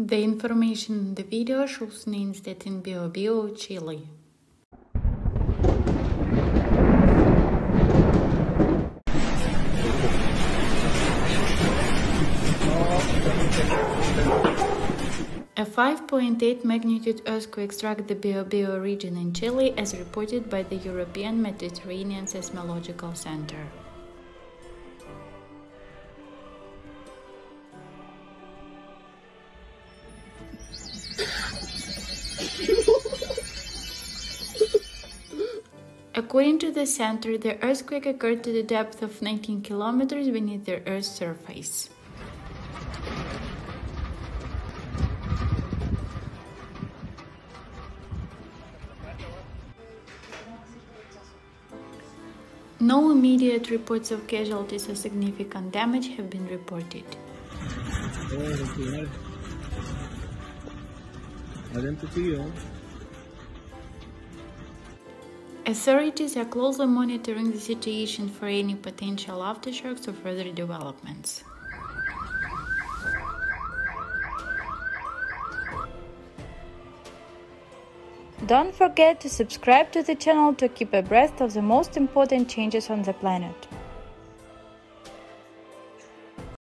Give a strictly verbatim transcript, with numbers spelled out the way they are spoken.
The information in the video shows names that in Biobio, Chile. A five point eight magnitude earthquake struck the Biobio region in Chile, as reported by the European Mediterranean Seismological Center. According to the center, the earthquake occurred to the depth of nineteen kilometers beneath the Earth's surface. No immediate reports of casualties or significant damage have been reported. Authorities are closely monitoring the situation for any potential aftershocks or further developments. Don't forget to subscribe to the channel to keep abreast of the most important changes on the planet.